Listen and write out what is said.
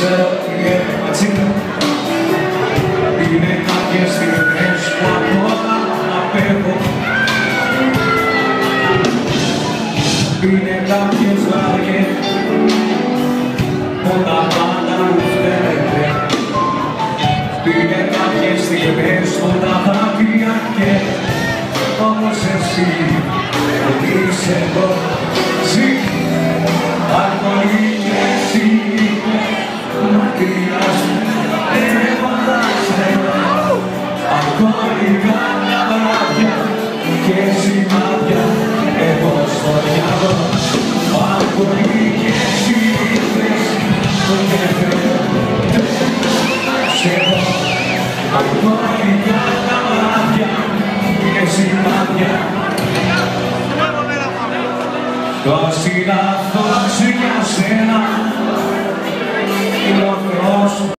ξέρω τι ματσίνα. Είναι κάποιες στιγμές που ακόμα απέχω. Είναι κάποιες βαριές που τα πάντα μου φταίνεται. Είναι κάποιες στιγμές που τα δάκρυα και όμως εσύ δεν είσαι εδώ. Ζει, αλκοολή και εσύ μακριά σου αλκοολικά βράδια και σημάδια εγώ στο διάβο. Αλκοολή και εσύ ήρθες και φεύγω σε εγώ. Αλκοολικά βράδια και σημάδια. Το συναθώς για σένα είναι ο Θεός.